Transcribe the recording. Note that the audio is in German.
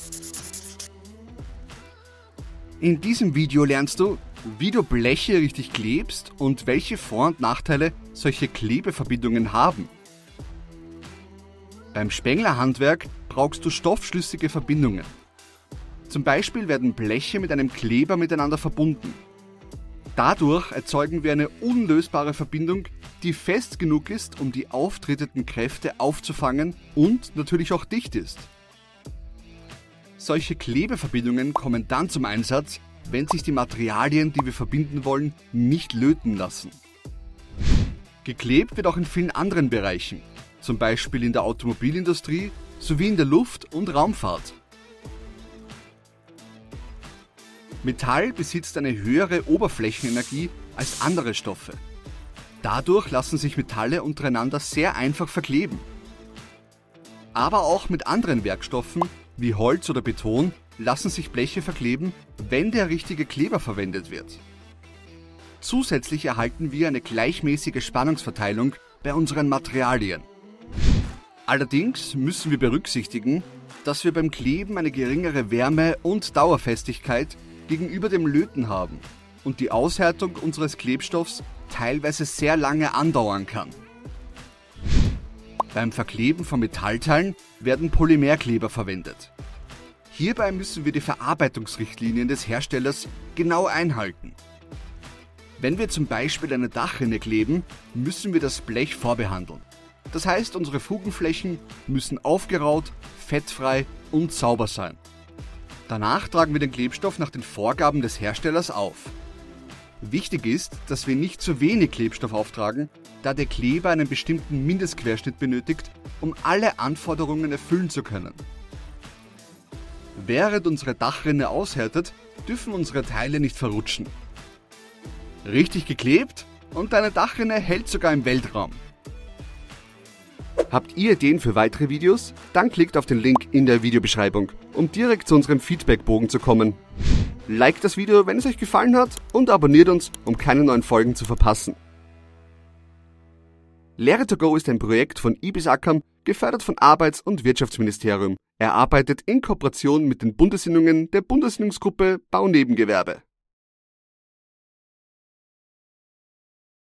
In diesem Video lernst du, wie du Bleche richtig klebst und welche Vor- und Nachteile solche Klebeverbindungen haben. Beim Spenglerhandwerk brauchst du stoffschlüssige Verbindungen. Zum Beispiel werden Bleche mit einem Kleber miteinander verbunden. Dadurch erzeugen wir eine unlösbare Verbindung, die fest genug ist, um die auftretenden Kräfte aufzufangen und natürlich auch dicht ist. Solche Klebeverbindungen kommen dann zum Einsatz, wenn sich die Materialien, die wir verbinden wollen, nicht löten lassen. Geklebt wird auch in vielen anderen Bereichen, zum Beispiel in der Automobilindustrie sowie in der Luft- und Raumfahrt. Metall besitzt eine höhere Oberflächenenergie als andere Stoffe. Dadurch lassen sich Metalle untereinander sehr einfach verkleben. Aber auch mit anderen Werkstoffen wie Holz oder Beton lassen sich Bleche verkleben, wenn der richtige Kleber verwendet wird. Zusätzlich erhalten wir eine gleichmäßige Spannungsverteilung bei unseren Materialien. Allerdings müssen wir berücksichtigen, dass wir beim Kleben eine geringere Wärme und Dauerfestigkeit gegenüber dem Löten haben und die Aushärtung unseres Klebstoffs teilweise sehr lange andauern kann. Beim Verkleben von Metallteilen werden Polymerkleber verwendet. Hierbei müssen wir die Verarbeitungsrichtlinien des Herstellers genau einhalten. Wenn wir zum Beispiel eine Dachrinne kleben, müssen wir das Blech vorbehandeln. Das heißt, unsere Fugenflächen müssen aufgeraut, fettfrei und sauber sein. Danach tragen wir den Klebstoff nach den Vorgaben des Herstellers auf. Wichtig ist, dass wir nicht zu wenig Klebstoff auftragen, da der Kleber einen bestimmten Mindestquerschnitt benötigt, um alle Anforderungen erfüllen zu können. Während unsere Dachrinne aushärtet, dürfen unsere Teile nicht verrutschen. Richtig geklebt und deine Dachrinne hält sogar im Weltraum. Habt ihr Ideen für weitere Videos? Dann klickt auf den Link in der Videobeschreibung, um direkt zu unserem Feedbackbogen zu kommen. Liked das Video, wenn es euch gefallen hat, und abonniert uns, um keine neuen Folgen zu verpassen. Lehre2go ist ein Projekt von IBIS ACAM, gefördert vom Arbeits- und Wirtschaftsministerium. Er arbeitet in Kooperation mit den Bundesinnungen der Bundesinnungsgruppe Baunebengewerbe.